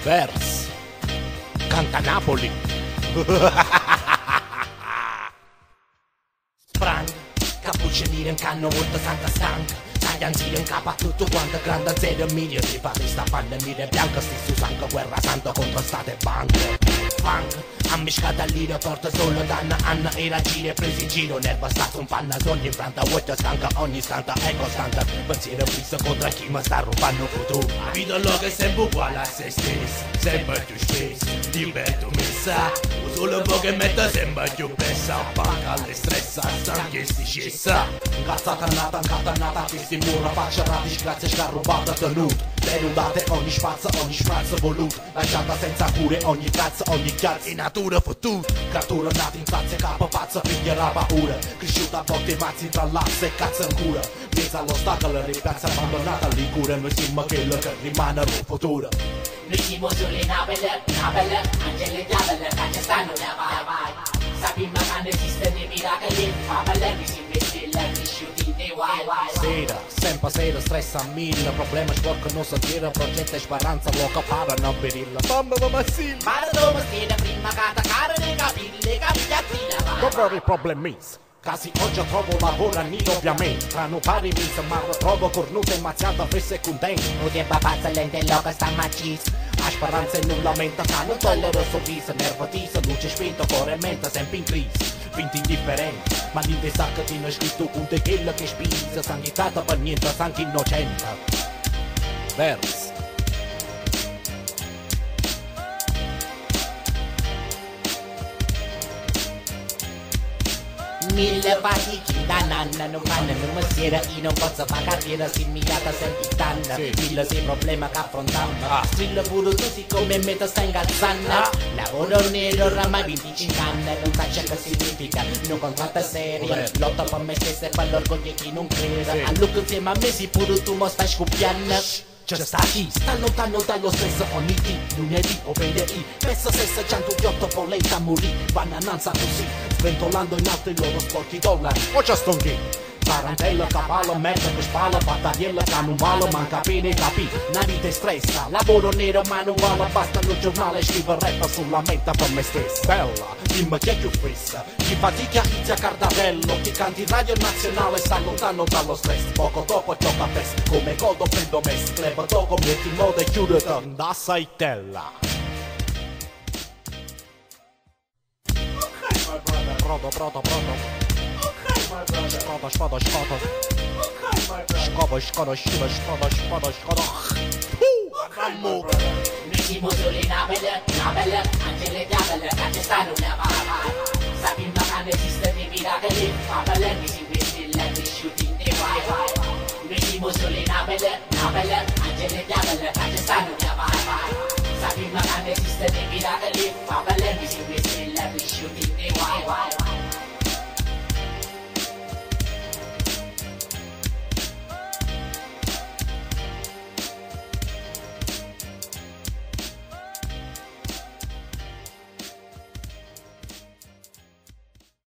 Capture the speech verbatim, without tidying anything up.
Vers canta Napoli. Sprang, cappuccio nero in canno, molto santa stanca. Taglianzino in capo a tutto quanto, grande zero miglio. Di fare sta pandemia bianca, stesso sangue, guerra santa contro state e banche. Funk, ammiscata lì, porta solo danna, Anna e la gira, presi in giro, nerva stato un panna, sogni in franta, vuota stanca, ogni stanta è costante. Pensiero fisso contro chi mi sta rubando il futuro. Vedo lo che è sempre uguale a se stesso, sempre più spesso, diverto messa. Solo un po' che metta sempre più pressa, panca alle stressa, stanchezzi scessa. Incazzata nata, incatenata, che si mura, faccia radici, grazie scarrubata tenuta. Denudate ogni spazio, ogni sprazzo voluto, lasciata senza cure ogni cazzo, ogni chiazza in natura fottuta. Creatura nata in fazia, capo pazza, figlia la paura, cresciuta a botte mazzi tra l'asse e cazzo ancora. Mesa all'ostacolo, ripazza abbandonata, lì cura, noi siamo quello che rimane nel futuro. Noi siamo sulle navele, navele, angeli diavole, che ci stanno da vai vai. Sappiamo che non esistono i miracoli, favole, noi siamo stelle, cresciuti di guai guai. Sera, sempre sera, stress a mille, problema sporco non si tira, progetto e speranza, luogo para non berilla. Mamma mamma sì. Ma da dove stia prima che attaccare le capille, capille a fine vai. Dove i problemi? Casi oggi trovo lavoro a nido ovviamente. Tra non pari mi ma trovo cornuta e mazziata fesse contento. Non ti pazza lente loca sta macista. A speranza e non lamenta, che non tollero sorriso, nervotisa, luce spinta, cuore e mente sempre in crisi. Finti indifferenti, ma l'inte sa che ti hanno scritto punto è quello che spisa, sanitata per niente, sangue innocente. Vers Mille fatiche da nanna non fanno non mestiere, io non posso fare carriera se mi gata sempre tanna. Sì. Mille sei problema che affrontiamo, Ah. strillo pure tu siccome me te stai ingazzando. Ah. Lavoro nero oramai venticinque anni, non faccio che significa, non contratto serio. Corretto. Lotto per me stesso e per l'orgoglio di chi non crede. Sì. A look insieme a me si pure tu mo stai scoppiando. c'è sta chi sta lontano dallo stesso ogni dì, lunedì o venerdì, pensa se se centodiotto polenta morì, banananza così, sventolando in alto i loro sporchi dollari. O c'è stonchi, tarantella, cavallo, merda per spalla, battagliella, canumalo, manca bene capì, una vita stressa, lavoro nero manuale, basta il giornale, scrivo rap sulla mente per me stesso. Bella, dimmi chi è più fissa, chi fatica inizia Cardarello, chi canti in radio nazionale sta lontano dallo stress, poco dopo gioca pes, come godo prendo mes, clevo dopo metti in modo e chiudete da saitella. Proto, proto, proto. Scoto, scoto, scoto. Scopo, scoto, scivo, scoto, scoto, scoto. Ammo. Missimo sulle navele, navele, angeli diavole, che ci stanno una vai. Sappiamo che non esiste di miracoli, favole, mi si stelle, cresciuti di vai vai. Missimo sulle navele, navele, angeli diavole, che ci stanno